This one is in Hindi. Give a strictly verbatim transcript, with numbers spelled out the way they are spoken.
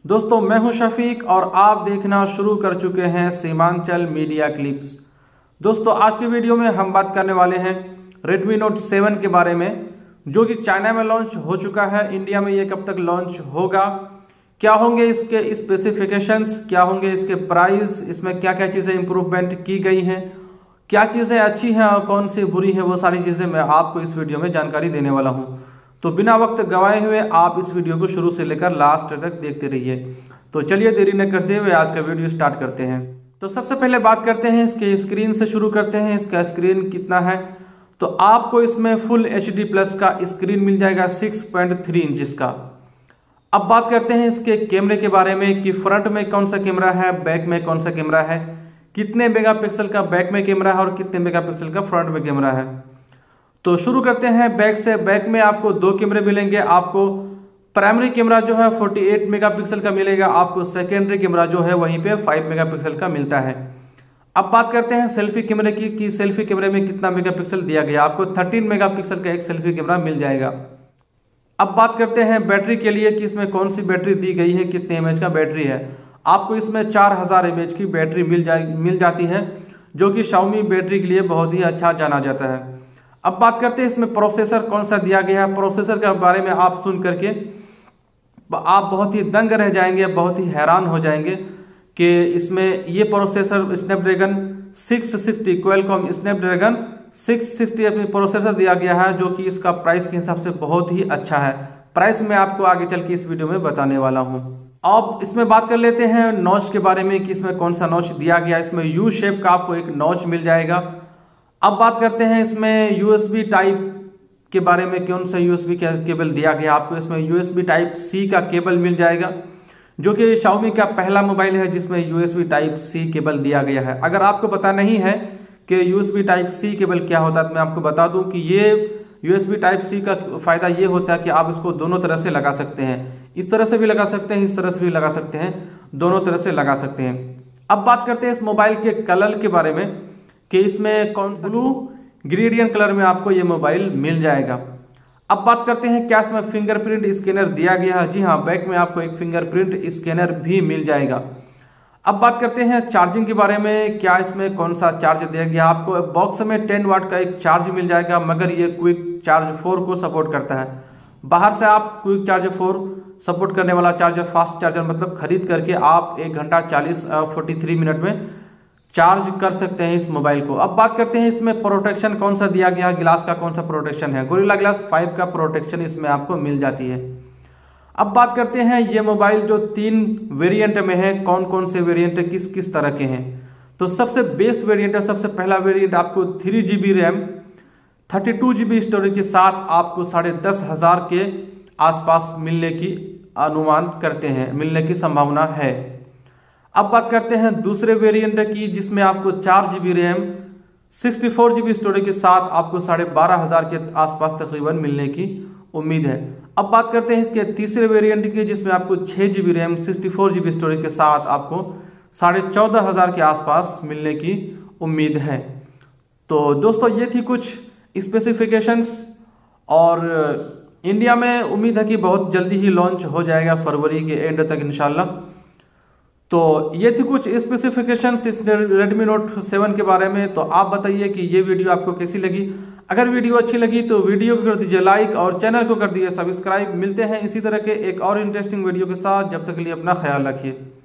दोस्तों मैं हूं शफीक और आप देखना शुरू कर चुके हैं सीमांचल मीडिया क्लिप्स। दोस्तों आज की वीडियो में हम बात करने वाले हैं Redmi Note सेवन के बारे में, जो कि चाइना में लॉन्च हो चुका है। इंडिया में ये कब तक लॉन्च होगा, क्या होंगे इसके स्पेसिफिकेशंस, क्या होंगे इसके प्राइस, इसमें क्या क्या चीज़ें इंप्रूवमेंट की गई हैं, क्या चीज़ें अच्छी हैं और कौन सी बुरी हैं, वो सारी चीज़ें मैं आपको इस वीडियो में जानकारी देने वाला हूँ। तो बिना वक्त गवाए हुए आप इस वीडियो को शुरू से लेकर लास्ट तक देखते रहिए। तो चलिए देरी न करते हुए आज का वीडियो स्टार्ट करते हैं। तो सबसे पहले बात करते हैं इसके स्क्रीन से शुरू करते हैं। इसका स्क्रीन कितना है, तो आपको इसमें फुल एच डी प्लस का स्क्रीन मिल जाएगा सिक्स पॉइंट थ्री इंच का। अब बात करते हैं इसके कैमरे के बारे में कि फ्रंट में कौन सा कैमरा है, बैक में कौन सा कैमरा है, कितने मेगापिक्सल का बैक में कैमरा है और कितने मेगापिक्सल का फ्रंट में कैमरा है। तो शुरू करते हैं बैक से। बैक में आपको दो कैमरे मिलेंगे। आपको प्राइमरी कैमरा जो है अड़तालीस मेगापिक्सल का मिलेगा, आपको सेकेंडरी कैमरा जो है वहीं पे पाँच मेगापिक्सल का मिलता है। अब बात करते हैं सेल्फी कैमरे की कि सेल्फी कैमरे में कितना मेगापिक्सल दिया गया। आपको तेरह मेगापिक्सल का एक सेल्फी कैमरा मिल जाएगा। अब बात करते हैं बैटरी के लिए कि इसमें कौन सी बैटरी दी गई है, कितने एमएच का बैटरी है। आपको इसमें चार हजार एमएच की बैटरी मिल जाए मिल जाती है, जो कि Xiaomi बैटरी के लिए बहुत ही अच्छा जाना जाता है। अब बात करते हैं इसमें प्रोसेसर कौन सा दिया गया है। प्रोसेसर के बारे में आप सुन करके आप बहुत ही दंग रह जाएंगे, बहुत ही हैरान हो जाएंगे कि इसमें ये processor Snapdragon six sixty Qualcomm Snapdragon six sixty processor दिया गया है, जो कि इसका प्राइस के हिसाब से बहुत ही अच्छा है। प्राइस मैं आपको आगे चल के इस वीडियो में बताने वाला हूं। अब इसमें बात कर लेते हैं नॉच के बारे में कि इसमें कौन सा नॉच दिया गया। इसमें यू शेप का आपको एक नॉच मिल जाएगा। अब बात करते हैं इसमें यूएसबी टाइप के बारे में, कौन सा यूएसबी केबल दिया गया। आपको इसमें यूएसबी टाइप सी का केबल मिल जाएगा, जो कि Xiaomi का पहला मोबाइल है जिसमें यूएसबी टाइप सी केबल दिया गया है। अगर आपको पता नहीं है कि यूएसबी टाइप सी केबल क्या होता है, तो मैं आपको बता दूं कि ये यूएसबी टाइप सी का फायदा ये होता है कि आप इसको दोनों तरह से लगा सकते हैं। इस तरह से भी लगा सकते हैं, इस तरह से भी लगा सकते हैं, दोनों तरह से लगा सकते हैं। अब बात करते हैं इस मोबाइल के कलर के बारे में कि इसमें कौन ब्लू ग्रेडियंट कलर में आपको ये मोबाइल मिल जाएगा। अब बात करते हैं क्या इसमें फिंगरप्रिंट स्कैनर दिया गया है। जी हाँ, बैक में आपको एक फिंगरप्रिंट स्कैनर भी मिल जाएगा। अब बात करते हैं चार्जिंग के बारे में, क्या इसमें कौन सा चार्ज दिया गया। आपको बॉक्स में टेन वाट का एक चार्ज मिल जाएगा, मगर ये क्विक चार्ज फोर को सपोर्ट करता है। बाहर से आप क्विक चार्ज फोर सपोर्ट करने वाला चार्जर, फास्ट चार्जर मतलब खरीद करके आप एक घंटा चालीस फोर्टी थ्री मिनट में चार्ज कर सकते हैं इस मोबाइल को। अब बात करते हैं इसमें प्रोटेक्शन कौन सा दिया गया है, ग्लास का कौन सा प्रोटेक्शन है। गोरिल्ला ग्लास फाइव का प्रोटेक्शन इसमें आपको मिल जाती है। अब बात करते हैं ये मोबाइल जो तीन वेरिएंट में है, कौन कौन से वेरिएंट किस किस तरह के हैं। तो सबसे बेस वेरिएंट है, सबसे पहला वेरिएंट आपको three GB RAM thirty two GB storage के साथ आपको साढ़े दस हजार के आसपास मिलने की अनुमान करते हैं, मिलने की संभावना है। अब बात करते हैं दूसरे वेरिएंट की, जिसमें आपको चार GB RAM sixty four GB storage के साथ आपको साढ़े बारह हजार के आसपास तकरीबन मिलने की उम्मीद है। अब बात करते हैं इसके तीसरे वेरिएंट की, जिसमें आपको छह GB RAM sixty four GB storage के साथ आपको साढ़े चौदह हजार के आसपास मिलने की उम्मीद है। तो दोस्तों ये थी कुछ स्पेसिफिकेशंस, और इंडिया में उम्मीद है कि बहुत जल्दी ही लॉन्च हो जाएगा, फरवरी के एंड तक इंशाल्लाह। तो ये थी कुछ स्पेसिफिकेशंस इस Redmi Note सेवन के बारे में। तो आप बताइए कि ये वीडियो आपको कैसी लगी। अगर वीडियो अच्छी लगी तो वीडियो को कर दीजिए लाइक और चैनल को कर दीजिए सब्सक्राइब। मिलते हैं इसी तरह के एक और इंटरेस्टिंग वीडियो के साथ, जब तक के लिए अपना ख्याल रखिए।